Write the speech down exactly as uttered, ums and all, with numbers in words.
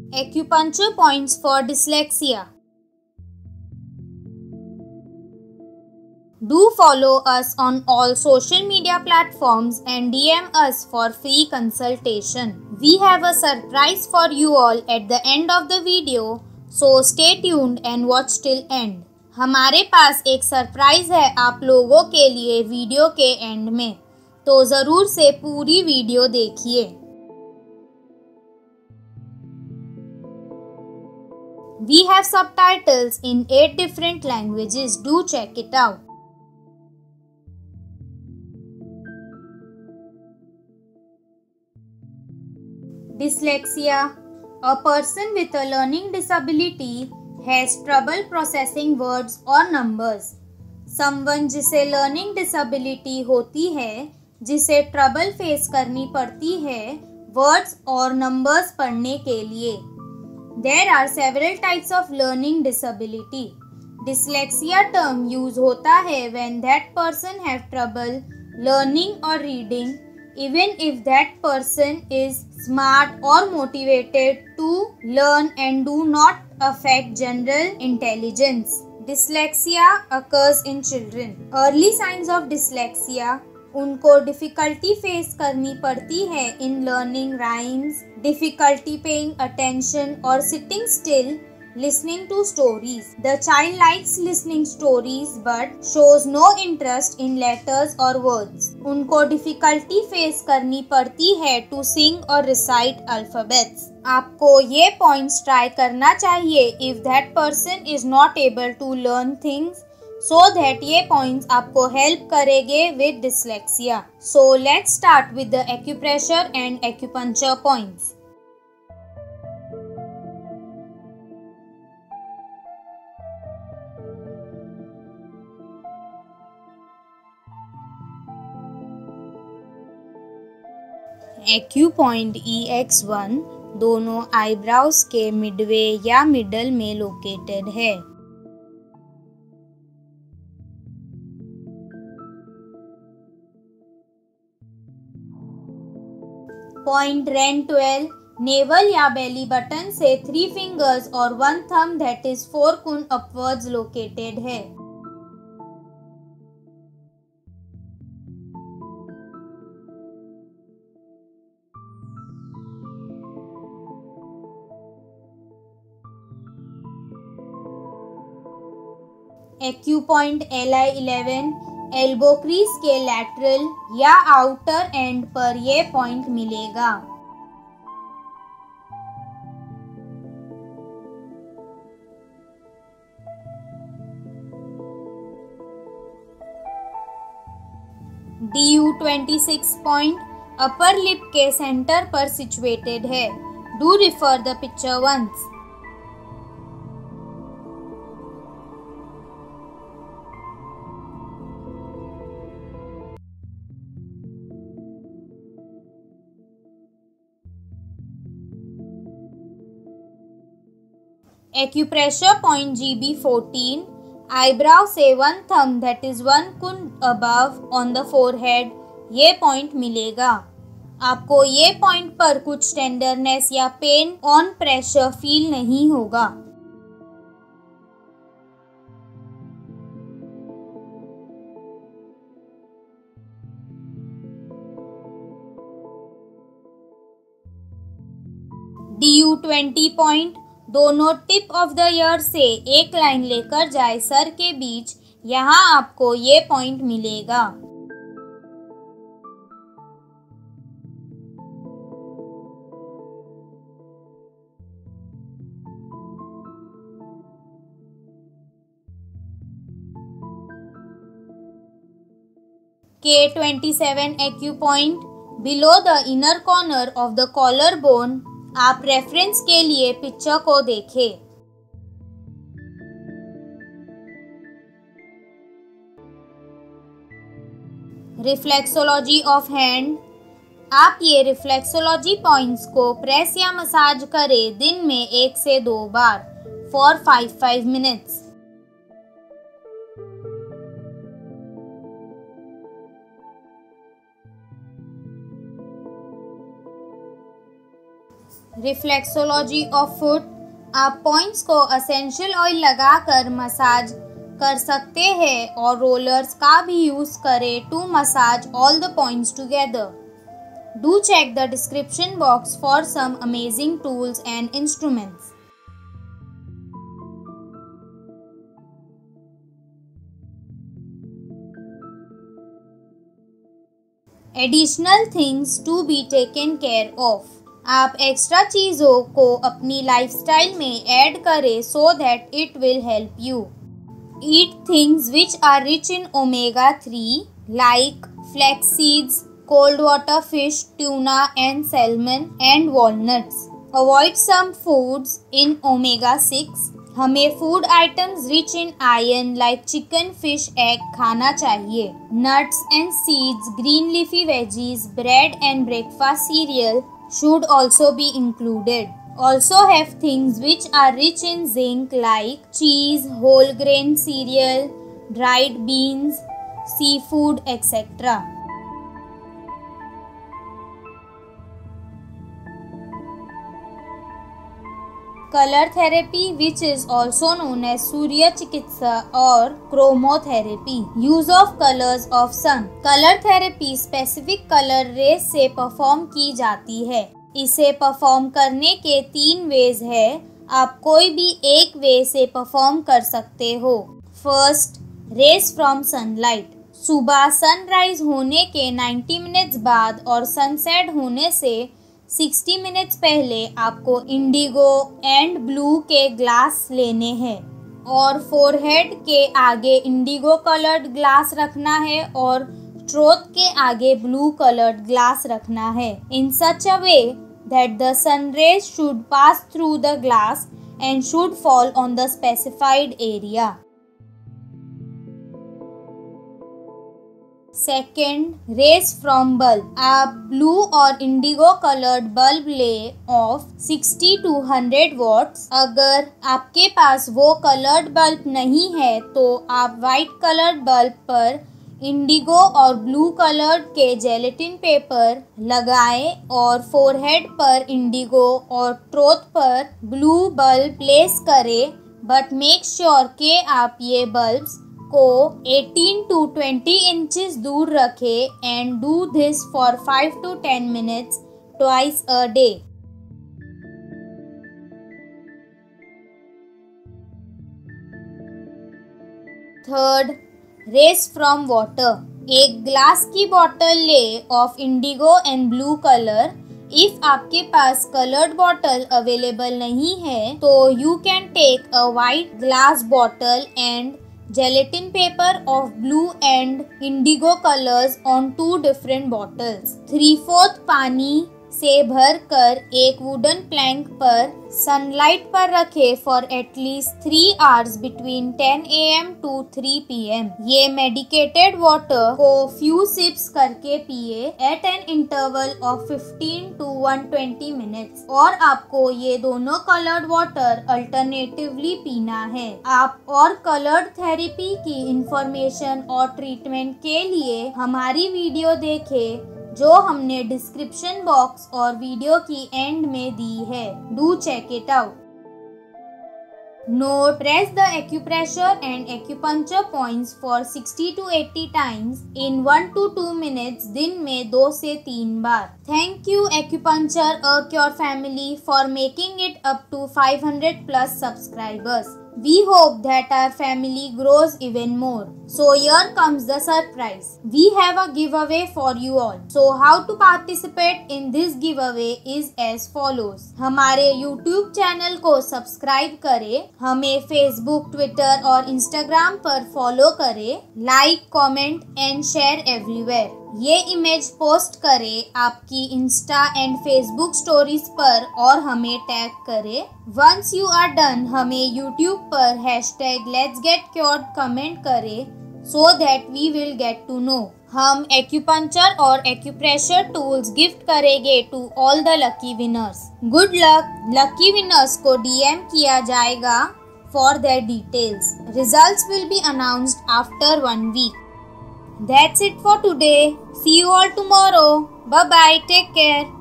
Acupuncture points for dyslexia. Do follow us on all social media platforms and D M us for free consultation. We have a surprise for you all at the end of the video, so stay tuned and watch till end. हमारे पास एक surprise है आप लोगों के लिए video के and में, तो ज़रूर से पूरी वीडियो देखिए। We have subtitles in eight different languages. Do check it out. Dyslexia. A person with a learning disability has trouble processing words or numbers. Someone जिसे learning disability होती है, जिसे trouble face करनी पड़ती है words और numbers पढ़ने के लिए। There are several types of learning disability. Dyslexia term use होता है when that person have trouble learning or reading, even if that person is smart or motivated to learn and do not affect general intelligence. Dyslexia occurs in children. Early signs of dyslexia. उनको difficulty face करनी पड़ती है in learning rhymes, difficulty paying attention और sitting still, listening to stories. The child likes listening stories but shows no interest in letters और words. उनको difficulty face करनी पड़ती है टू सिंग और रिसाइट अल्फ़ाबेट्स। आपको ये पॉइंट्स ट्राई करना चाहिए if that person is not able to learn things, so that ये points आपको help करेंगे with dyslexia. So let's start with the acupressure and acupuncture points. Acupoint E X one दोनों eyebrows के midway या middle में located है। Point ren twelve navel या belly button से थ्री फिंगर्स और one thumb that is four cun upwards located है। Acupoint L I eleven elbow crease के लैटरल या आउटर एंड पर यह पॉइंट मिलेगा। D U twenty six point upper lip के सेंटर पर सिचुएटेड है। Do refer the picture once. Acupressure point G B fourteen eyebrow से one thumb that is one kun above on the forehead ये point मिलेगा। आपको ये point पर कुछ टेंडरनेस या पेन ऑन प्रेशर फील नहीं होगा। डी यू ट्वेंटी पॉइंट दोनों टिप ऑफ द ईयर से एक लाइन लेकर जाए सर के बीच, यहाँ आपको ये पॉइंट मिलेगा। K twenty seven acupoint below the inner corner of the collar bone. आप रेफरेंस के लिए पिक्चर को देखें। Reflexology of hand. आप ये रिफ्लेक्सोलॉजी पॉइंट्स को प्रेस या मसाज करें दिन में एक से दो बार for five five minutes. Reflexology of foot, आप पॉइंट्स को एसेंशियल ऑयल लगाकर मसाज कर सकते हैं और रोलर्स का भी यूज करें to massage all the points together. Do check the description box for some amazing tools and instruments. Additional things to be taken care of, आप एक्स्ट्रा चीज़ों को अपनी लाइफस्टाइल में ऐड करें so that it will help you. Eat things which are rich in omega three like flax seeds, cold water fish, tuna and salmon and walnuts. Avoid some foods in omega six. हमें food items rich in iron like chicken, fish, egg खाना चाहिए। Nuts and seeds, green leafy veggies, bread and breakfast cereal should also be included. Also have things which are rich in zinc like cheese, whole grain cereal, dried beans, seafood, et cetera. Colour therapy which is also known as सूर्य चिकित्सा और chromotherapy, use of colours of sun. Colour therapy specific colour rays से perform की जाती है। इसे perform करने के तीन वेज है, आप कोई भी एक वे से परफॉर्म कर सकते हो। First, rays from sunlight. सुबह सनराइज होने के नब्बे मिनट्स बाद और सनसेट होने से साठ मिनट्स पहले आपको इंडिगो एंड ब्लू के ग्लास लेने हैं और फोरहेड के आगे इंडिगो कलर्ड ग्लास रखना है और थ्रोट के आगे ब्लू कलर्ड ग्लास रखना है in such a way that the sun rays should pass through the glass and should fall on the specified area. Second, rays from bulb. आप blue और indigo coloured bulb ले of sixty to hundred watts. अगर आपके पास वो coloured bulb नहीं है तो आप वाइट कलर्ड बल्ब पर इंडिगो और ब्लू कलर्ड के जेलेटिन पेपर लगाएं और फोरहेड पर इंडिगो और थ्रोट पर ब्लू बल्ब प्लेस करें, बट मेक श्योर के आप ये बल्ब्स को एटीन टू ट्वेंटी इंचेस दूर रखें and do this for five to ten minutes twice a day. Third, rays from water. एक ग्लास की बॉटल ले of indigo and blue colour. If आपके पास कलर्ड बॉटल अवेलेबल नहीं है तो you can take a white glass bottle and gelatin paper of blue and indigo colors on two different bottles. Three fourth पानी से भर कर एक वुडन प्लैंक पर सनलाइट पर रखे for at least three hours between ten A M to three P M. ये medicated water को फ्यू सिप्स करके पिए at an interval of fifteen to one twenty minutes और आपको ये दोनों कलर्ड वाटर अल्टरनेटिवली पीना है। आप और कलर्ड थेरेपी की इंफॉर्मेशन और ट्रीटमेंट के लिए हमारी वीडियो देखें जो हमने डिस्क्रिप्शन बॉक्स और वीडियो की एंड में दी है। Do check it out. Note, press the acupressure and acupuncture points for sixty to eighty times in one to two minutes दिन में दो से तीन बार। Thank you Acupuncture A Cure family for making it up to five hundred plus subscribers. We hope that our family grows even more. So here comes the surprise. We have a giveaway for you all. So how to participate in this giveaway is as follows. हमारे YouTube channel को subscribe करें, हमें Facebook, Twitter और Instagram पर follow करें, like, comment and share everywhere. ये image post करें आपकी इंस्टा एंड फेसबुक स्टोरीज पर और हमें टैग करें। वंस यू आर डन हमें यूट्यूब पर hashtag let's get cured comment करें so that we will get to know. हम एक्यूपंक्चर और एक्यूप्रेशर टूल्स गिफ्ट करेंगे to all the lucky winners. Good luck. Lucky winners को DM किया जाएगा for their details. Results will be announced after one week. That's it for today. See you all tomorrow. Bye bye. Take care.